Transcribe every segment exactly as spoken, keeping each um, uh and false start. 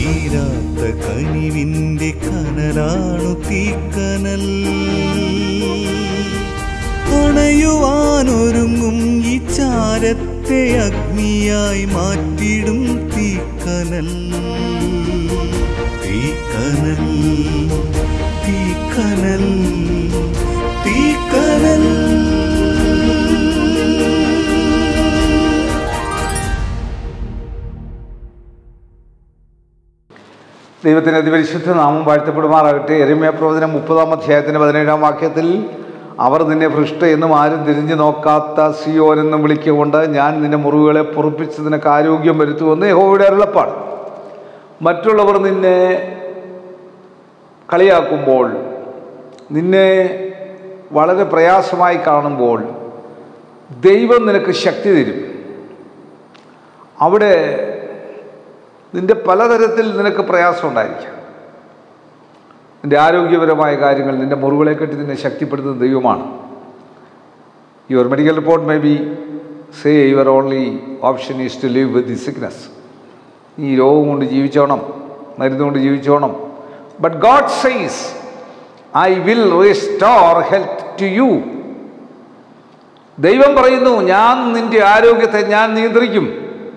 തീരാത്ത കനിവിൻ്റെ കനലാണു തീക്കനൽ. അണയുവാനൊരുങ്ങും ഈ ചാരത്തെ അഗ്നിയായി മാറ്റിടും തീക്കനൽ. തീക്കനൽ തീക്കനൽ തീക്കനൽ. ദൈവത്തിൻ്റെ അതിപരിശുദ്ധ നാമം വാഴ്ത്തപ്പെടുമാറാകട്ടെ. യെരമ്യാ പ്രവചനം മുപ്പതാം അധ്യായത്തിൻ്റെ പതിനേഴാം വാക്യത്തിൽ അവർ നിന്നെ ഭ്രഷ്ട എന്നും ആരും തിരിഞ്ഞു നോക്കാത്ത സിയോൻ എന്നും വിളിക്കൊണ്ട് ഞാൻ നിന്റെ മുറിവുകളെ പൊറുപ്പിച്ച് നിനക്ക് ആരോഗ്യം വരുത്തുമെന്ന് യഹോവയുടെ അരുളപ്പാട്. മറ്റുള്ളവർ നിന്നെ കളിയാക്കുമ്പോൾ, നിന്നെ വളരെ പ്രയാസമായി കാണുമ്പോൾ ദൈവം നിനക്ക് ശക്തി തരും. അവിടെ നിൻ്റെ പലതരത്തിൽ നിനക്ക് പ്രയാസം ഉണ്ടായിരിക്കാം. നിൻ്റെ ആരോഗ്യപരമായ കാര്യങ്ങൾ, നിൻ്റെ മുറിവുകളെ കെട്ടി നിന്നെ ശക്തിപ്പെടുത്തുന്ന ദൈവമാണ്. Your medical report may be say your only option is to live with the sickness. ഈ രോഗം കൊണ്ട് ജീവിച്ചോണം, മരുന്ന് കൊണ്ട് ജീവിച്ചോണം. But God says I will restore health to you. ദൈവം പറയുന്നു, ഞാൻ നിൻ്റെ ആരോഗ്യത്തെ ഞാൻ നിയന്ത്രിക്കും.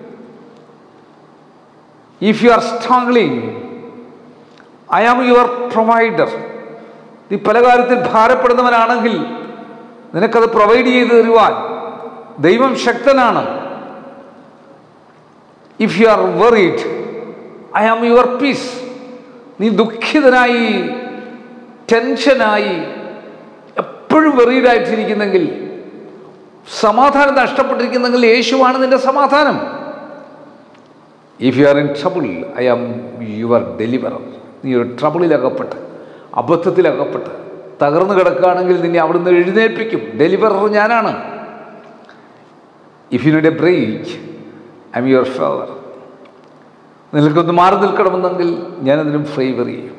If you are struggling, I am your provider. നീ പല കാര്യത്തിൽ ഭാരപ്പെടുന്നവനാണെങ്കിൽ നിനക്കത് പ്രൊവൈഡ് ചെയ്ത് തരുവാൻ ദൈവം ശക്തനാണ്. If you are worried, I am your peace. നീ ദുഃഖിതനായി, ടെൻഷനായി, എപ്പോഴും വെറീഡായിട്ടിരിക്കുന്നെങ്കിൽ, സമാധാനം നഷ്ടപ്പെട്ടിരിക്കുന്നെങ്കിൽ യേശുവാണ് നിന്റെ സമാധാനം. If you are in trouble, I am your deliverer. നീ ഒരു ട്രബിളിലകപ്പെട്ട്, അബദ്ധത്തിലകപ്പെട്ട് തകർന്നു കിടക്കുകയാണെങ്കിൽ നിന്നെ അവിടുന്ന് എഴുന്നേൽപ്പിക്കും. ഡെലിവറർ ഞാനാണ്. If you need a break, I am your favour. നിനക്കൊന്ന് മാറി നിൽക്കണമെന്നെങ്കിൽ ഞാനതിനും ഫേവർ ചെയ്യും.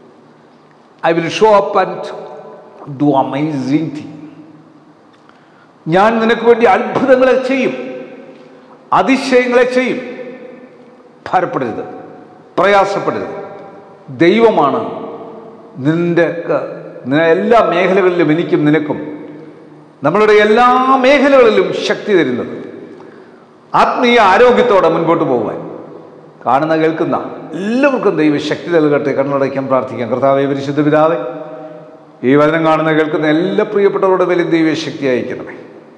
I will show up and do amazing thing. ഞാൻ നിനക്ക് വേണ്ടി അത്ഭുതങ്ങളെ ചെയ്യും, അതിശയങ്ങളെ ചെയ്യും. ഭാരപ്പെടരുത്, പ്രയാസപ്പെടരുത്. ദൈവമാണ് നിൻ്റെ എല്ലാ മേഖലകളിലും എനിക്കും നിനക്കും നമ്മളുടെ എല്ലാ മേഖലകളിലും ശക്തി തരുന്നത്. ആത്മീയ ആരോഗ്യത്തോടെ മുൻപോട്ട് പോകുവാൻ കാണുന്ന കേൾക്കുന്ന എല്ലാവർക്കും ദൈവം ശക്തി നൽകട്ടെ. കണ്ണടയ്ക്കാൻ പ്രാർത്ഥിക്കാം. കർത്താവേ, പരിശുദ്ധ പിതാവേ, ഈ വചനം കാണുന്ന കേൾക്കുന്ന എല്ലാ പ്രിയപ്പെട്ടവരുടെ മേലും ദൈവ ശക്തി അയക്കണമേ.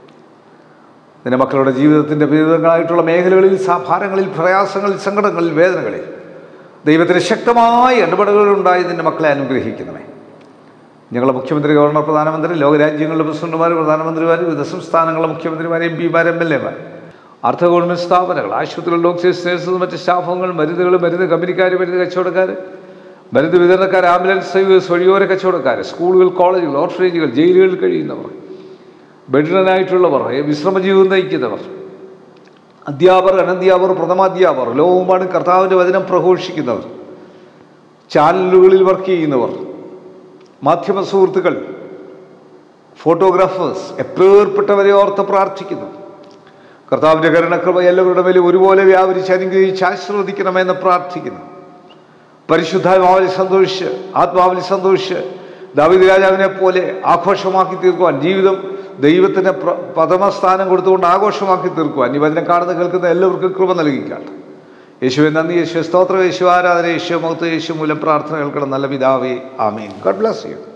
നിന്റെ മക്കളുടെ ജീവിതത്തിൻ്റെ വിവിധങ്ങളായിട്ടുള്ള മേഖലകളിൽ, ഭാരങ്ങളിൽ, പ്രയാസങ്ങളിൽ, സങ്കടങ്ങളിൽ, വേദനകളിൽ ദൈവത്തിന് ശക്തമായ ഇടപെടലുകളുണ്ടായി നിന്റെ മക്കളെ അനുഗ്രഹിക്കണമേ. ഞങ്ങളുടെ മുഖ്യമന്ത്രി, ഗവർണർ, പ്രധാനമന്ത്രി, ലോകരാജ്യങ്ങളുടെ പ്രസിഡന്റുമാർ, പ്രധാനമന്ത്രിമാർ, വിവിധ സംസ്ഥാനങ്ങളുടെ മുഖ്യമന്ത്രിമാർ, എം പിമാർ, എം എൽ എമാർ, അർദ്ധ ഗവൺമെൻറ് സ്ഥാപനങ്ങൾ, ആശുപത്രികൾ, ഡോക്ടേഴ്സ്, നഴ്സസ്, മറ്റ് സ്റ്റാഫുകൾ, മരുന്നുകൾ, മരുന്ന് കമ്പനിക്കാർ, മരുന്ന് കച്ചവടക്കാർ, മരുന്ന് വിതരണക്കാർ, ആംബുലൻസ് സർവീസ്, വഴിയോര കച്ചവടക്കാർ, സ്കൂളുകൾ, കോളേജുകൾ, ഓർഫനേജുകൾ, ജയിലുകളിൽ കഴിയുന്നവർ, ബെഡിനായിട്ടുള്ളവർ, വിശ്രമജീവിതം നയിക്കുന്നവർ, അധ്യാപകർ, അനധ്യാപകർ, പ്രഥമാധ്യാപകർ, ലോകമാണ് കർത്താവിൻ്റെ വചനം പ്രഘോഷിക്കുന്നവർ, ചാനലുകളിൽ വർക്ക് ചെയ്യുന്നവർ, മാധ്യമ സുഹൃത്തുക്കൾ, ഫോട്ടോഗ്രാഫേഴ്സ്, എപ്പേർപ്പെട്ടവരെ ഓർത്ത് പ്രാർത്ഥിക്കുന്നു. കർത്താവിൻ്റെ കരുണകൃപ എല്ലാവരുടെ മേലും ഒരുപോലെ വ്യാപരിച്ച് അനുഗ്രഹിച്ച് ആശീർവദിക്കണമെന്ന് പ്രാർത്ഥിക്കുന്നു. പരിശുദ്ധാത്മാവിൽ സന്തോഷിച്ച്, ആത്മാവിൽ സന്തോഷിച്ച് ദാവീദ് രാജാവിനെ പോലെ ആഘോഷമാക്കി തീർക്കുവാൻ, ജീവിതം ദൈവത്തിന് പ്രഥമസ്ഥാനം കൊടുത്തുകൊണ്ട് ആഘോഷമാക്കി തീർക്കുവാൻ ഈ വചനം കാണുന്ന കേൾക്കുന്ന എല്ലാവർക്കും കൃപ നൽകിക്കാട്ടെ. യേശുവെ നന്ദി, യേശു സ്തോത്രം, യേശു ആരാധന, യേശു മഹത്വം, യേശു മൂലം പ്രാർത്ഥന കേൾക്കണം നല്ല പിതാവേ, ആമേൻ. God bless you.